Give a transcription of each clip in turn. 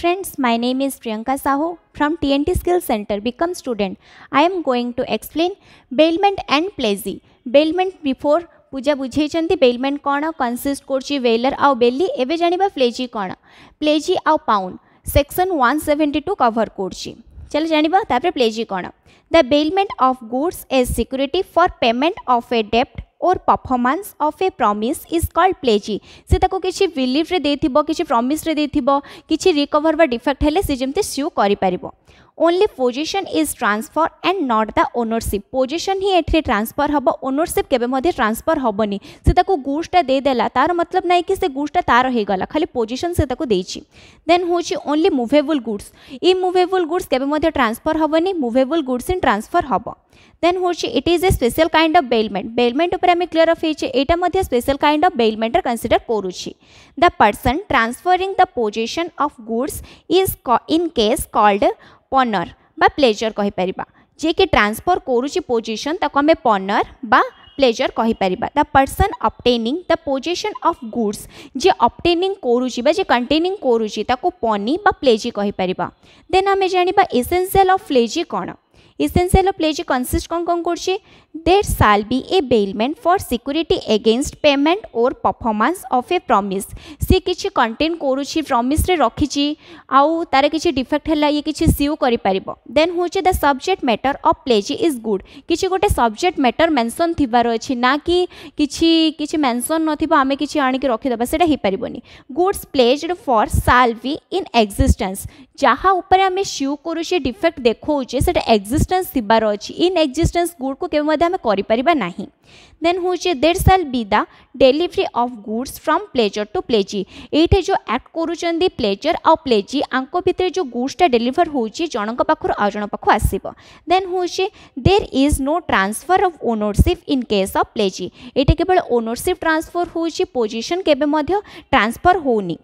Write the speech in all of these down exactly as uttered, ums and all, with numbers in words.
friends, my name is Priyanka Sahu from T N T Skills Center, Become Student. I am going to explain bailment and pledge. Bailment before पूजा बुझेइचंती bailment कौन consist करछि bailor आउ bailee एबे जानिबा pledgee कौन pledgee आउ pawn section one seventy two cover करछि चल जानिबा तापर प्लेजी कौन the bailment of goods as security for payment of a डेप्ट or performance of a promise is called pledgee से ताको किछि बिलीफ रे देथिबो किछि प्रॉमिस रे देथिबो किछि रिकवर बा डिफेक्ट हेले से जेमते स्यू करि परिबो only possession is transfer and not the ownership possession ही एठे ट्रांसफर हबो ओनरशिप केबे मध्ये ट्रांसफर हबोनी से ताको गुड्सटा दे देला तार मतलब नाही कि से गुड्सटा तार हे गला खाली पोजिशन से ताको देछि देन होछि only movable goods immovable goods केबे मध्ये ट्रांसफर हबोनी मूवेबल गुड्स इन ट्रांसफर हबो देन होछि it is a special kind of bailment bailment ऊपर हमें क्लियर ऑफ हेछि एटा मध्ये special kind of bailment consider करूछि the person transferring the possession of goods is in case called pawnor बा प्लेजर कहि परिबा जे कि ट्रांसफर करूछि पोजिशन ताको हमें पॉनर बा प्लेजर कहि परिबा the person obtaining the possession of goods जे ऑब्टेनिंग करूछि बा जे कंटेनिंग करूछि ताको पॉनी बा प्लेजी कहि परिबा देन हमें जानिबा एसेंशियल ऑफ प्लेजी कोन एसेंशियल ऑफ प्लेजी कंसिस्ट कोन कोन करछि there shall be a bailment for security against payment or performance of a promise से किछि कंटेन करूछि प्रॉमिस रे रखिछि आउ तारे किछि डिफेक्ट हला ये किछि सीओ करि परिबो देन होछि the subject matter of pledgee is good किछि गोटे सब्जेक्ट मैटर मेंशन थिबार अछि ना कि किछि किछि मेंशन नथिबो आमे किछि आनि के रखि दबा सेटा हि परिबोनी goods pledged for shall be in existence जहा ऊपर आमे सीओ करूछि डिफेक्ट देखौछि सेटा एग्जिस्टेंस थिबार अछि इन एग्जिस्टेंस गुड को केबे आमे करि परिबा नाही देन होचे there shall be the delivery of goods from pledger to pledgee एठे जो एक्ट करूचंदी प्लेजर आ प्लेजी आंको भितर जो गुड्स टा डिलीवर होची जनक पाखर आ जन पाखु आसीबो देन होचे there is no transfer of ownership in case of pledgee एठे केवल ओनरशिप ट्रांसफर होची पोजीशन केबे मध्ये ट्रांसफर होनी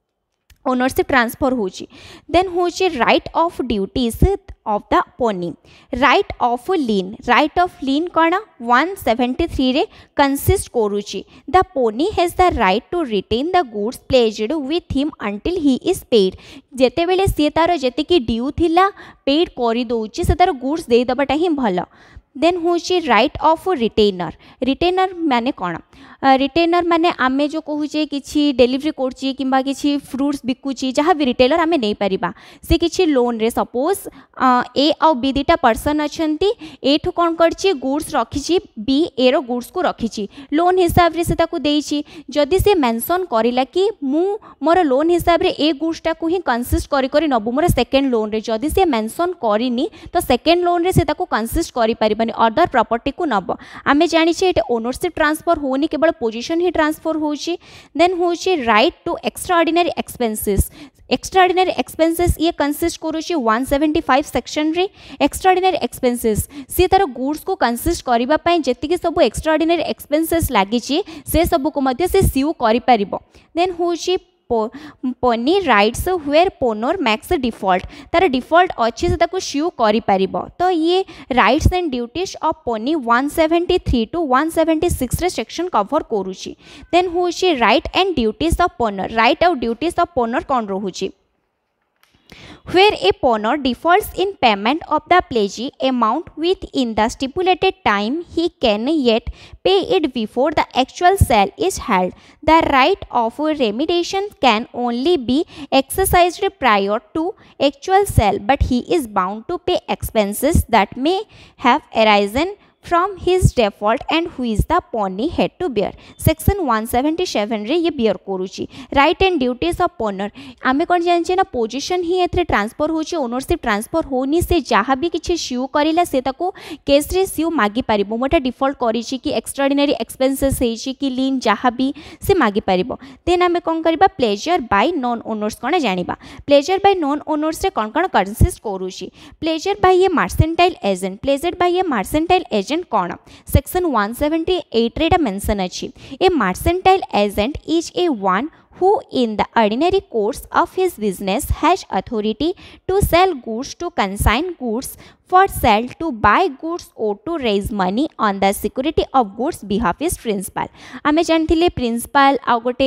ओनरशिप ट्रांसफर होची देन होची right of duties of the pawnee right of lien right of lien कौन वन सेवेंटी थ्री रे कंसिस्ट करूची the pawnee has the right to retain the goods pledged with him until he is paid जेते बेले सी तार जेते कि due थिला paid करि दोची से तार गुड्स दे दबाटा ही भलो देन होची राइट ऑफ रिटेनर रिटेनर माने कौन रिटेनर माने आमे जो कहूचे किछि डिलीवरी करछि किंबा किछि फ्रूट्स बिकुछि जहाँ भी रिटेलर आमे नहीं परिबा से किछि लोन रे सपोज ए आउ बी दुटा पर्सन अछंती ए ठु कोन करछि गुड्स रखिछि बी ए रो गुड्स को रखिछि लोन हिसाब रे से ताकू देइछि जदि से मेंशन करिला कि मु मोर लोन हिसाब रे ए गुड्स टा को ही कंसिस्ट करि करि नबु मोर सेकंड लोन रे जदि से मेंशन करिनी तो सेकंड लोन रे से ताकू कंसिस्ट करि परिबनी अदर प्रॉपर्टी को नब आमे जानि छै एटा ओनरशिप ट्रांसफर होनी केवल पोजीशन ही ट्रांसफर होची देन होची right to extraordinary expenses extraordinary expenses ये कंसिस्ट करूची वन सेवेंटी फाइव सेक्शन रे एक्स्ट्राऑर्डिनरी एक्सपेंसेस से तार गुड्स को कंसिस्ट करिबा पई जेतिकी सब एक्स्ट्राऑर्डिनरी एक्सपेंसेस लागि छि से सब को मध्य से सीओ करि परिबो देन होची pawnee rights where pawnor makes default तार डिफॉल्ट अच्छी से ताको श्यू करि परिबो तो ये rights and duties of pawnee one seventy three to one seventy six रे सेक्शन कवर करूची देन होची right and duties of pawnor right or duties of pawnor कोन रहूची where a pawnee defaults in payment of the pledgee amount within the stipulated time he can yet pay it before the actual sale is held. The right of remediation can only be exercised prior to actual sale, but he is bound to pay expenses that may have arisen from his default and who is the pawnee had to bear. Section one seventy seven रे ये bear करूची right and duties of pawnee आमे कोन जानचे ना possession ही एथरे transfer होची ओनरशिप ट्रांसफर होनी से जहाँ भी किछि सीओ करिला से ताको केस रे सीओ मागी परिबो मोटा डिफॉल्ट करिछि कि एक्स्ट्राऑर्डिनरी एक्सपेंसेस हेछि कि लीन जहाँ भी से मागी परिबो देन आमे कोन करबा प्लेजर बाय नॉन ओनर्स कोन जानिबा प्लेजर बाय नॉन ओनर्स रे कोन कोन कंसिस्ट करूची pledger by a mercantile agent pledger by a mercantile agent कौन सेक्शन वन सेवेंटी एट रे मेंशन अछि a mercantile agent is a one who in the ordinary course of his business has authority to sell goods to consign goods for sale to buy goods or to raise money on the security of goods behalf is principal. आमे जानथिले principal आ गोटे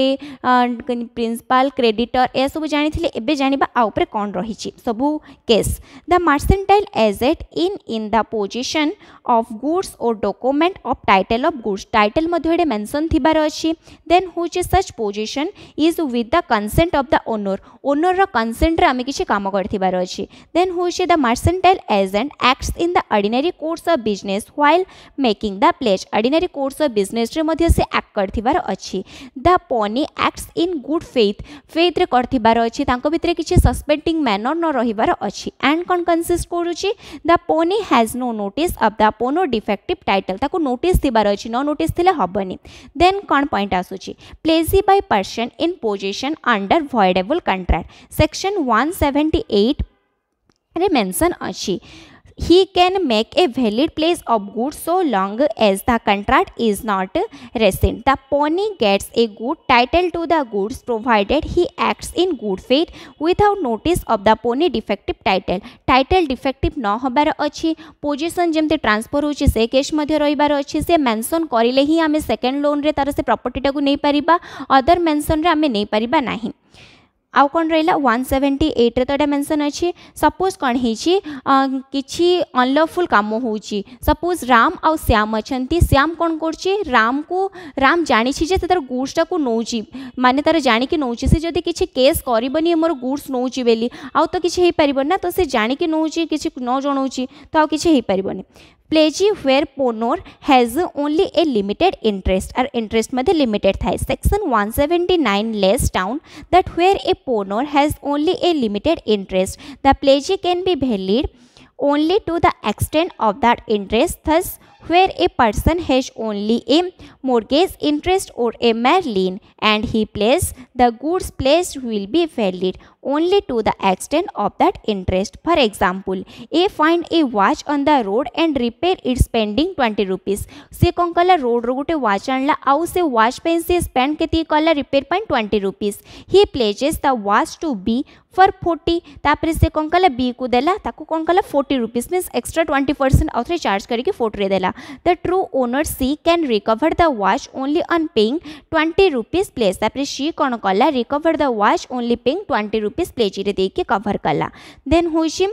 principal creditor ए सब जानथिले एबे जानिबा आ ऊपर कोन रहिछि सबु case. The mercantile asset in in the possession of goods or document of title of goods. Title मध्ये एडे mention थिबार अछि. Then which such possession is with the consent of the owner. Owner रा consent रे आमे किछि काम करथिबार अछि. Then which the mercantile agent acts in the ordinary course of business while making the pledge. Ordinary course of business रे मध्ये से act करथिबार अछि. The pony acts in good faith. Faith रे करथिबार अछि. तांको भितरे किछि suspecting manner न रहिबार अछि. And con consist करूछि. The pony has no notice of the pono defective title. ताको notice थिबार अछि. न notice थिले हबनी. Then con point आसुछि. Placed by person in possession under voidable contract. Section one seventy-eight रे mention अछि. He can make a valid place of goods so long as the contract is not rescinded. The pony gets a good title to the goods provided he acts in good faith without notice of the pony defective title. Title defective न होबार अछि. Position जेमते transfer होछि से case मध्ये रहिबार अछि. से mention करिले ही आमे सेकंड लोन रे तार से प्रॉपर्टी टाकू नै परिबा. अदर मेंशन रे आमे नै परिबा नाही. आउ कौन रहा one seventy-eight रे तो एटा मेंशन अछि. सपोज कौन हिची किछि अनलॉफुल काम होउची. सपोज राम आउ श्याम अछंती. श्याम कौन करछि राम को राम जानि छि जे तार गुड्स टा को नौची माने तार जानि कि नौची. से जदी किछि केस करबनी हमर गुड्स नौची बेली आउ तो किछि हे परिबन ना. तो से जानि कि नौची किछि न जणौची तो आउ किछि हे परिबनी. Pledge where ponor has only a limited interest or interest मध्ये limited थाए. Section one seventy-nine lays down that where a ponor has only a limited interest, the pledge can be valid only to the extent of that interest. Thus, where a person has only a mortgage interest or a mere lien and he places the goods pledged will be valid only to the extent of that interest. For example, a find a watch on the road and repair it spending twenty rupees. से कौन कला road रो गोटे watch आणला आउ से watch पे से spend केती कला repair पे twenty rupees. He pledges the watch to B for forty. तापर से कौन कला B को देला ताको कौन कला forty rupees means extra twenty percent आउथरे चार्ज करके forty रे देला. The true owner C can recover the watch only on paying twenty rupees pledge. तापर C कौन कला recover the watch only paying twenty rupees pledge रे देके cover कला. Then होइछि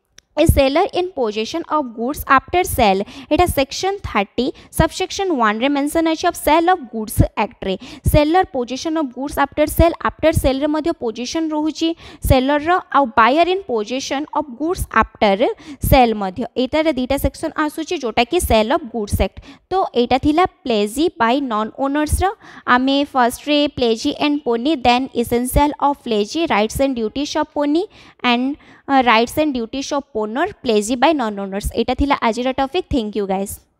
a seller in possession of goods after sale. Etah section thirty subsection one रे mention अछि of sale of goods act रे. seller possession of goods after sale. after sale रे मध्ये possession रहुछि seller row uh buyer in possession of goods after sale मध्ये. एटा रे दीटा section आसुछि जोटा कि sale of goods act. तो एटा थिला pledge by non owners रो. आमे first रे pledge and pony, then essential of pledge, rights and duties of pony and uh, rights and duties of owner, pledge by non owners. एटा थिला आजिरा topic. Thank you guys.